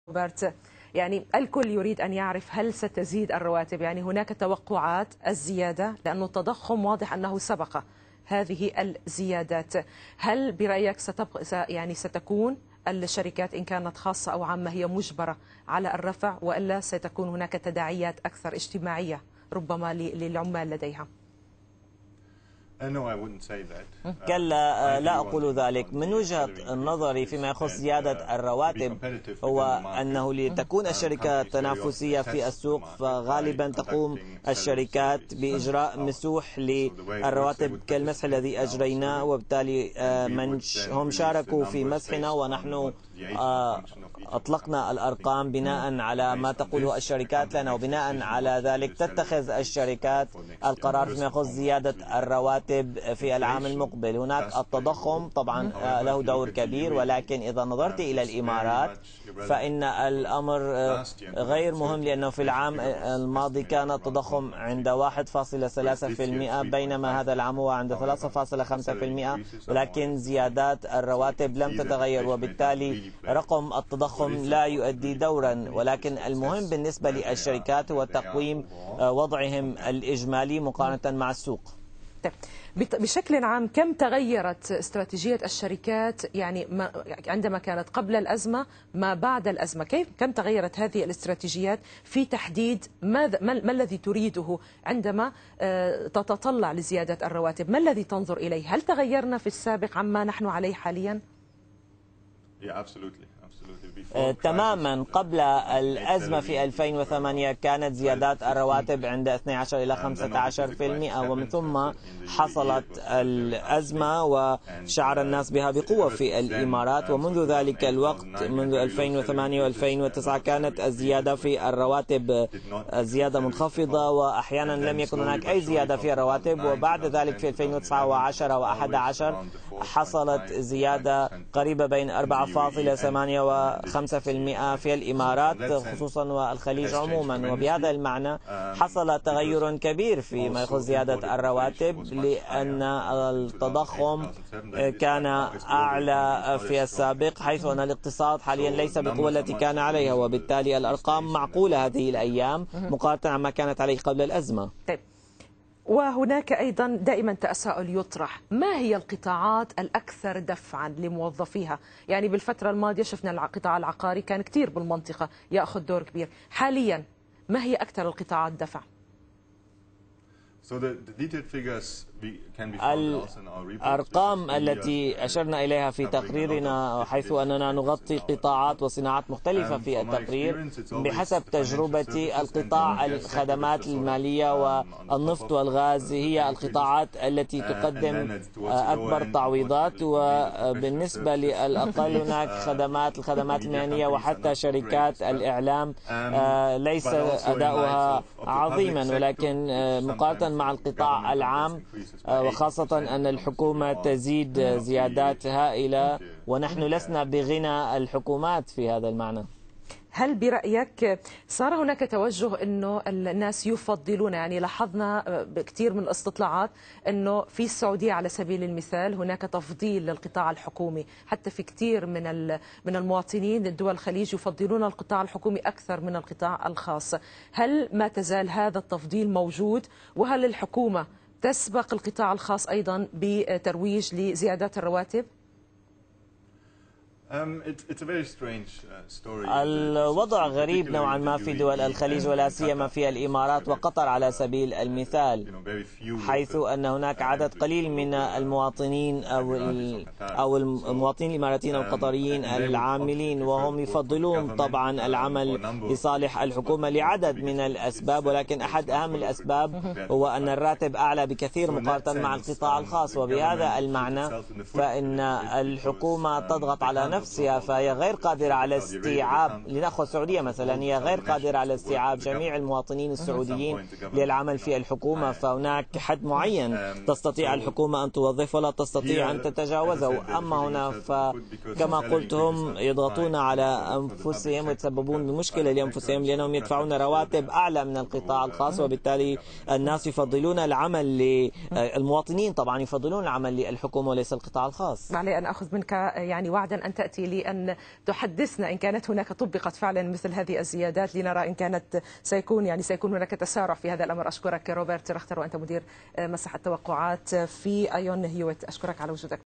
روبرت، يعني الكل يريد أن يعرف هل ستزيد الرواتب؟ يعني هناك توقعات الزيادة لأن التضخم واضح أنه سبق هذه الزيادات. هل برأيك ستكون الشركات إن كانت خاصة أو عامة هي مجبرة على الرفع، وإلا ستكون هناك تداعيات أكثر اجتماعية ربما للعمال لديها؟ كلا، لا أقول ذلك. من وجهة نظري فيما يخص زيادة الرواتب هو أنه لتكون الشركات تنافسية في السوق فغالبا تقوم الشركات بإجراء مسوح للرواتب كالمسح الذي أجريناه، وبالتالي هم شاركوا في مسحنا ونحن أطلقنا الأرقام بناء على ما تقوله الشركات لنا، وبناء على ذلك تتخذ الشركات القرار فيما يخص زيادة الرواتب في العام المقبل. هناك التضخم طبعا له دور كبير، ولكن إذا نظرت إلى الإمارات فإن الأمر غير مهم، لأنه في العام الماضي كان التضخم عند 1.3%، بينما هذا العام هو عند 3.5%، ولكن زيادات الرواتب لم تتغير، وبالتالي رقم التضخم لا يؤدي دورا. ولكن المهم بالنسبة للشركات هو تقويم وضعهم الإجمالي مقارنة مع السوق. بشكل عام كم تغيرت استراتيجية الشركات، يعني عندما كانت قبل الأزمة ما بعد الأزمة؟ كم تغيرت هذه الاستراتيجيات في تحديد ما الذي تريده عندما تتطلع لزيادة الرواتب؟ ما الذي تنظر إليه؟ هل تغيرنا في السابق عما نحن عليه حاليا؟ تماما. قبل الأزمة في 2008 كانت زيادات الرواتب عند 12 إلى 15%، ومن ثم حصلت الأزمة وشعر الناس بها بقوة في الإمارات، ومنذ ذلك الوقت منذ 2008 و2009 كانت الزيادة في الرواتب زيادة منخفضة، وأحيانا لم يكن هناك أي زيادة في الرواتب. وبعد ذلك في 2009 و10 و11 حصلت زيادة قريبة بين 4.8 و5% في الإمارات خصوصا والخليج عموما، وبهذا المعنى حصل تغير كبير فيما يخص زيادة الرواتب، لأن التضخم كان أعلى في السابق، حيث أن الاقتصاد حاليا ليس بالقوة التي كان عليها، وبالتالي الأرقام معقولة هذه الأيام مقارنة مع ما كانت عليه قبل الأزمة. وهناك أيضا دائما تساؤل يطرح: ما هي القطاعات الأكثر دفعا لموظفيها؟ يعني بالفترة الماضية شفنا القطاع العقاري كان كثير بالمنطقة يأخذ دور كبير، حاليا ما هي أكثر القطاعات دفع؟ الأرقام التي أشرنا إليها في تقريرنا، حيث أننا نغطي قطاعات وصناعات مختلفة في التقرير، بحسب تجربتي القطاع الخدمات المالية والنفط والغاز هي القطاعات التي تقدم أكبر تعويضات، وبالنسبة للأقل هناك الخدمات المهنية وحتى شركات الإعلام ليس أداؤها عظيما، ولكن مقارنة مع القطاع العام، وخاصة أن الحكومة تزيد زيادات هائلة ونحن لسنا بغنى الحكومات في هذا المعنى. هل برأيك صار هناك توجه أنه الناس يفضلون، يعني لاحظنا بكثير من الاستطلاعات أنه في السعودية على سبيل المثال هناك تفضيل للقطاع الحكومي، حتى في كثير من المواطنين دول الخليج يفضلون القطاع الحكومي أكثر من القطاع الخاص. هل ما تزال هذا التفضيل موجود؟ وهل الحكومة تسبق القطاع الخاص أيضا بترويج لزيادات الرواتب؟ الوضع غريب نوعا ما في دول الخليج، ولا سيما في الإمارات وقطر على سبيل المثال، حيث أن هناك عدد قليل من المواطنين أو المواطنين الإماراتيين أو القطريين العاملين، وهم يفضلون طبعا العمل لصالح الحكومة لعدد من الأسباب، ولكن أحد أهم الأسباب هو أن الراتب أعلى بكثير مقارنة مع القطاع الخاص، وبهذا المعنى فإن الحكومة تضغط على نفسها، فهي غير قادرة على استيعاب، لنأخذ السعودية مثلا، هي غير قادرة على استيعاب جميع المواطنين السعوديين للعمل في الحكومة، فهناك حد معين تستطيع الحكومة أن توظفه ولا تستطيع أن تتجاوزه. أما هنا فكما قلت هم يضغطون على أنفسهم ويتسببون بمشكلة لأنفسهم، لأنهم يدفعون رواتب أعلى من القطاع الخاص، وبالتالي الناس يفضلون العمل المواطنين طبعا يفضلون العمل للحكومة وليس القطاع الخاص. علي أن أخذ منك يعني وعدا أن تأتي تأتي لأن تحدثنا إن كانت هناك طبقت فعلا مثل هذه الزيادات، لنرى إن كانت سيكون هناك تسارع في هذا الأمر. أشكرك روبرت رختر، وأنت مدير مسح التوقعات في أيون هيوت. أشكرك على وجودك.